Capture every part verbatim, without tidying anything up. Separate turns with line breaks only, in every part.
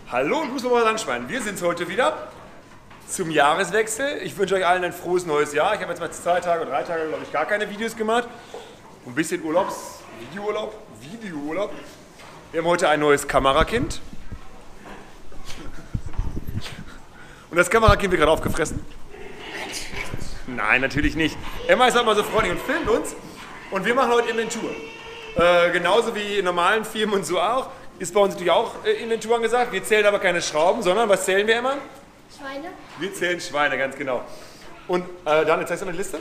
Hallo und Grüß nochmal Landschwein. Wir sind heute wieder zum Jahreswechsel. Ich wünsche euch allen ein frohes neues Jahr. Ich habe jetzt mal zwei Tage oder drei Tage, glaube ich, gar keine Videos gemacht. Ein bisschen Urlaubs, Videourlaub, Videourlaub. Wir haben heute ein neues Kamerakind. Und das Kamerakind wird gerade aufgefressen. Nein, natürlich nicht. Emma ist halt mal so freundlich und filmt uns. Und wir machen heute Inventur. Äh, genauso wie in normalen Filmen und so auch. Ist bei uns natürlich auch äh, Inventur angesagt. Wir zählen aber keine Schrauben, sondern was zählen wir immer?
Schweine. Wir
zählen Schweine, ganz genau. Und äh, dann, jetzt zeigst du noch die Liste.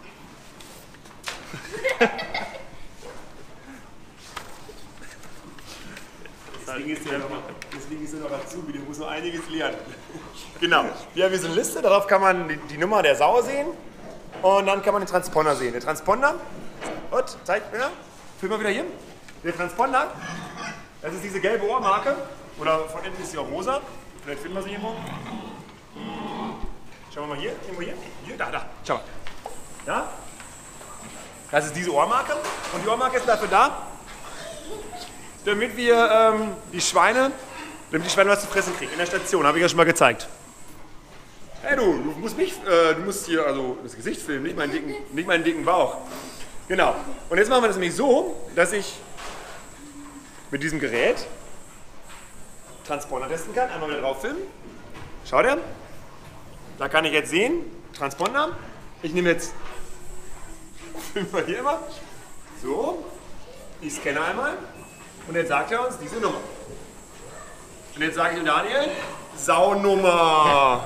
Deswegen ist ja noch, deswegen ist ja noch dazu, du musst noch einiges lernen. Genau. Wir haben hier so eine Liste, darauf kann man die, die Nummer der Sau sehen und dann kann man den Transponder sehen. Der Transponder, und, zeig mir, füll mal wieder hier. Der Transponder, das ist diese gelbe Ohrmarke, oder von innen ist sie auch rosa, vielleicht finden wir sie irgendwo. Schauen wir mal hier, irgendwo hier, hier, da, da, schau mal. Ja? Das ist diese Ohrmarke und die Ohrmarke ist dafür da, damit wir ähm, die Schweine, damit die Schweine was zu fressen kriegen. In der Station, habe ich ja schon mal gezeigt. Hey du, du musst mich, äh, du musst hier also das Gesicht filmen, nicht meinen dicken, nicht meinen dicken Bauch. Genau. Und jetzt machen wir das nämlich so, dass ich mit diesem Gerät Transponder testen kann. Einmal wieder drauf filmen. Schaut ihr? Da kann ich jetzt sehen, Transponder. Ich nehme jetzt, filmen wir hier immer. So, ich scanne einmal. Und jetzt sagt er uns diese Nummer. Und jetzt sage ich dem Daniel, Saunummer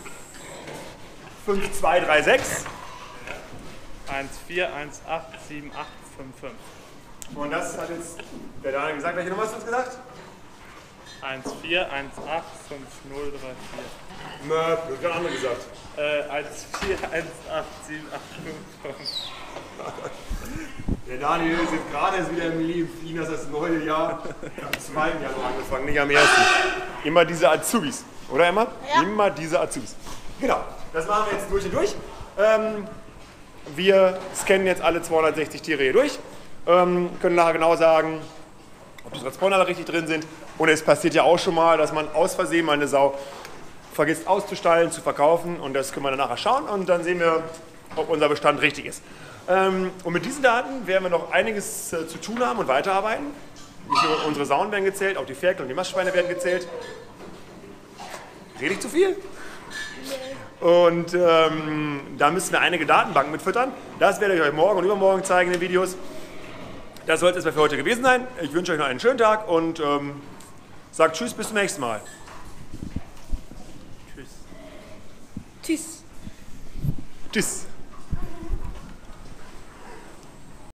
fünf zwei drei sechs.
eins vier eins acht sieben acht fünf fünf.
Und das hat jetzt der Daniel gesagt. Welche Nummer hast du uns gesagt?
eins vier eins acht fünf null drei vier.
Nö, das hat der andere gesagt.
Äh, eins vier eins acht sieben acht fünf fünf.
Der Daniel ist jetzt gerade erst wieder im Leben. Für ihn ist das neue Jahr am zweiten Januar angefangen, nicht am ersten. Immer diese Azubis, oder Emma?
Ja.
Immer diese Azubis. Genau, das machen wir jetzt durch und durch. Ähm, wir scannen jetzt alle zweihundertsechzig Tiere hier durch. Ähm, können nachher genau sagen, ob die Transponder da richtig drin sind. Und es passiert ja auch schon mal, dass man aus Versehen mal eine Sau vergisst auszustallen, zu verkaufen. Und das können wir dann nachher schauen und dann sehen wir, ob unser Bestand richtig ist. Ähm, und mit diesen Daten werden wir noch einiges äh, zu tun haben und weiterarbeiten. Nicht nur unsere Sauen werden gezählt, auch die Ferkel und die Mastschweine werden gezählt. Rede ich zu viel? Und ähm, da müssen wir einige Datenbanken mitfüttern. Das werde ich euch morgen und übermorgen zeigen in den Videos. Das soll es erstmal für heute gewesen sein. Ich wünsche euch noch einen schönen Tag und ähm, sagt Tschüss, bis zum nächsten Mal.
Tschüss.
Tschüss.
Tschüss.